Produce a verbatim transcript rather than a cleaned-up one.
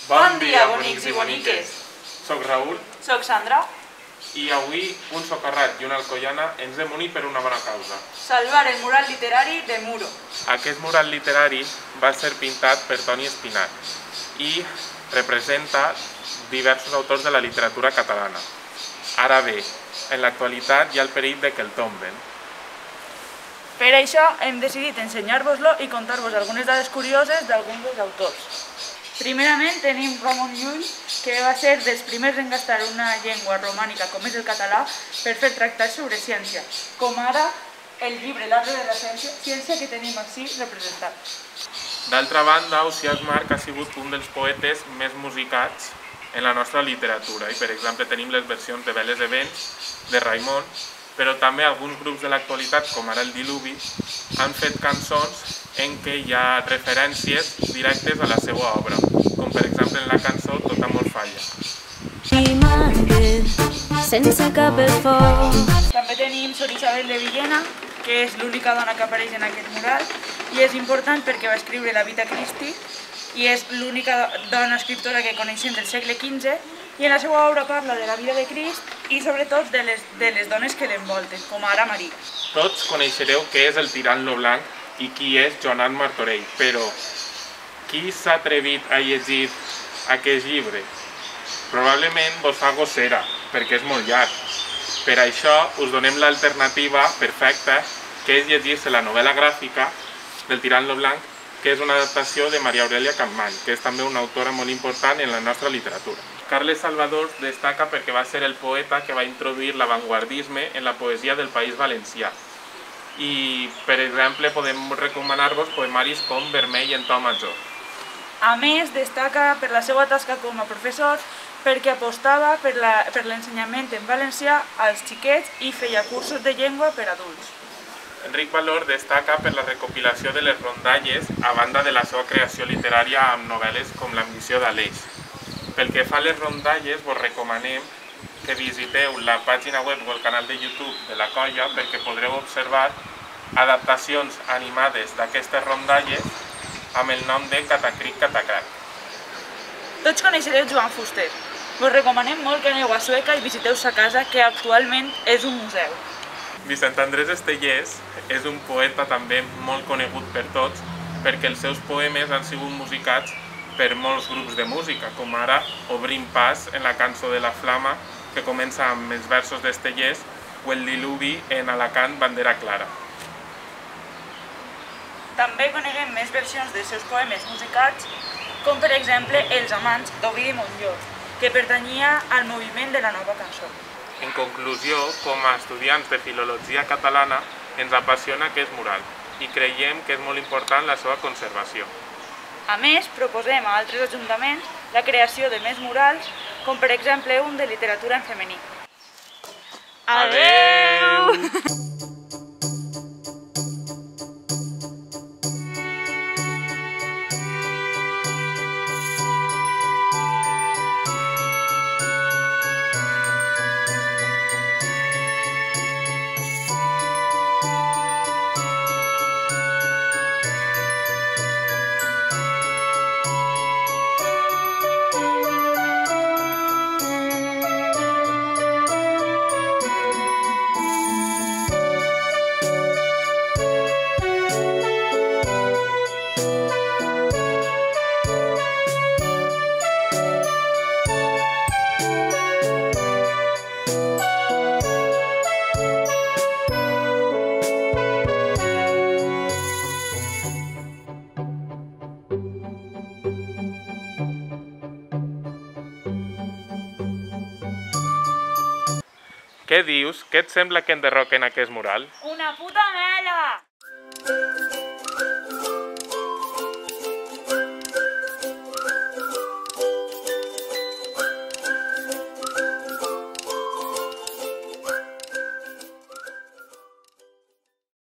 Bon dia, bonics i boniques. Soc Raül. Soc Sandra. I avui un socarrat i una alcoiana ens hem unit per una bona causa. Salvar el mural literari de Muro. Aquest mural literari va ser pintat per Toni Espinat i representa diversos autors de la literatura catalana. Ara bé, en l'actualitat hi ha el perill de que el tomben. Per això hem decidit ensenyar-vos-lo i contar-vos algunes dades curioses d'alguns dels autors. Primerament tenim Ramon Llull, que va ser dels primers en gastar una llengua romànica com és el català per fer tractats sobre ciència, com ara el llibre L'Arbre de la ciència, ciència que tenim així representat. D'altra banda, Ausiàs March ha sigut un dels poetes més musicats en la nostra literatura i, per exemple, tenim les versions de Veles de Vents, de Raimon, però també alguns grups de l'actualitat, com ara el Diluvi, han fet cançons en què hi ha referències directes a la seva obra, com per exemple en la cançó Tot amor falla. Sense cap esforç. També tenim Sor Isabel de Villena, que és l'única dona que apareix en aquest mural, i és important perquè va escriure la Vita Christi, i és l'única dona escriptora que coneixem del segle quinze, i en la seva obra parla de la vida de Crist i sobretot de les, de les dones que l'envolten, com ara Maria. Tots coneixereu què és el Tirant lo Blanc i qui és Joanot Martorell, però qui s'ha atrevit a llegir aquest llibre? Probablement vos fa gossera, perquè és molt llarg. Per això us donem l'alternativa perfecta, que és llegir-se la novel·la gràfica del Tirant lo Blanc, que és una adaptació de Maria Aurèlia Capmany, que és també una autora molt important en la nostra literatura. Carles Salvador destaca perquè va ser el poeta que va introduir l'avantguardisme en la poesia del País Valencià. I, per exemple, podem recomanar-vos poemaris com Vermell en to major. A més, destaca per la seva tasca com a professor perquè apostava per l'ensenyament en valencià als xiquets i feia cursos de llengua per adults. Enric Valor destaca per la recopilació de les rondalles a banda de la seva creació literària amb novel·les com L'ambició d'Aleix. Pel que fa a les rondalles, vos recomanem que visiteu la pàgina web o el canal de YouTube de la colla perquè podreu observar adaptacions animades d'aquestes rondalles amb el nom de Catacric Catacrac. Tots coneixereu Joan Fuster. Vos recomanem molt que aneu a Sueca i visiteu sa casa, que actualment és un museu. Vicent Andrés Estellés és un poeta també molt conegut per tots perquè els seus poemes han sigut musicats per molts grups de música, com ara Obrim pas en la cançó de la Flama, que comença amb els versos d'Estellés, o el Diluvi en Alacant, Bandera Clara. També coneguem més versions dels seus poemes musicats, com per exemple Els amants d'Ovidi Montllor, que pertanyia al moviment de la nova cançó. En conclusió, com a estudiants de filologia catalana, ens apassiona aquest mural i creiem que és molt important la seva conservació. A més, proposem a altres ajuntaments la creació de més murals, com per exemple un de literatura en femení. Adeu! Què dius? Què et sembla que enderroquen aquest mural? Una puta mela!